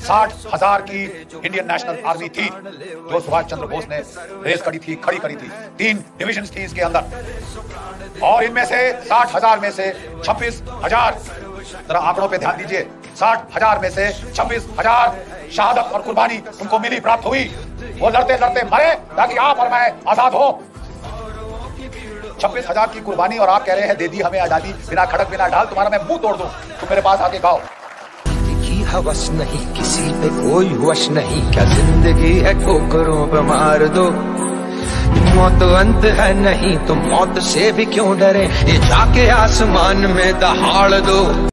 60,000 की Indian national army थी जो सुभाष चंद्र बोस ने रेस खड़ी करी थी। 3 डिविजन थी इसके अंदर, और इनमें से 60,000 में से 26,000, जरा आंकड़ों पे ध्यान दीजिए, 60,000 में से 26,000 शहादत और कुर्बानी उनको मिली, प्राप्त हुई। वो लड़ते लड़ते मरे ताकि आप और मैं आजाद हो। 26,000 की कुर्बानी, और आप कह रहे हैं दे दी हमें आजादी, बिना खड़क बिना ढाल, तुम्हारा मैं मुंह तोड़ दूं, तुम मेरे पास आके गाओ। हवस नहीं किसी पे कोई वश नहीं, क्या जिंदगी है ठोकरों पे मार दो, मौत अंत है नहीं तो मौत से भी क्यों डरे, ये जाके आसमान में दहाड़ दो।